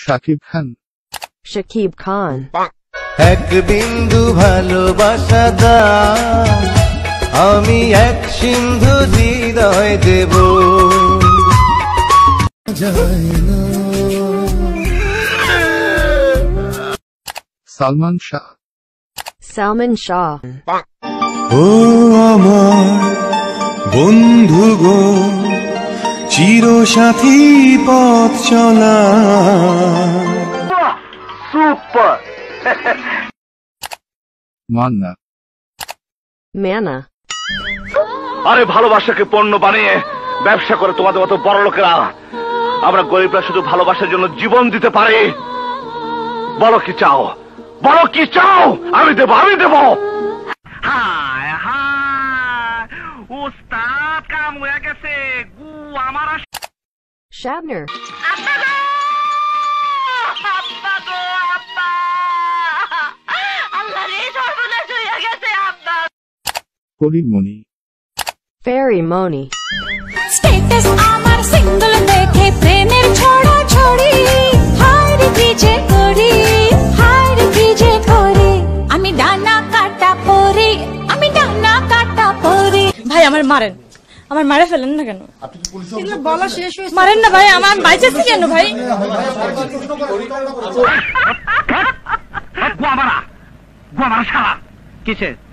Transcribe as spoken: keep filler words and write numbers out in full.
Shakib Khan. Shakib Khan. এক বিন্দু ভালোবাসা দাও, আমি এক সিন্ধু হৃদয় দেব। সালমান শাহ। Salman Shah. ও আমার বন্ধু গো, চিরসাথী পথ চলা। সুপার। মান্না। Manna. আরে ভালোবাসাকে পণ্য বানিয়ে ব্যবসা করে তোমাদের মতো বড় লোকেরা, আমরা গরিবরা শুধু ভালোবাসার জন্য জীবন দিতে পারি। বলো কি চাও, বলো কি চাও, আমি দেব, আমি দেব। হায় হায়, উস্তাদ কাম হয়ে গেছে, গু আমার। Shabner. করিমণি। Fairy Moni. স্ট্যাটাস আমার সিঙ্গল দেখে প্রেমের ছড়া ছড়ি, হায় কি যে করি, হায় কি যে করি, আমি ডানা কাটা পরি, আমি ডানা কাটা পরি। ভাই আমার মারেন, আমার মারে ফেলেন না কেন? বলা শেষ হয়েছে, মারেন না ভাই, আমার বাইচেছি কেন ভাই? গোয়ামারা গোয়ামারা সারা কিসে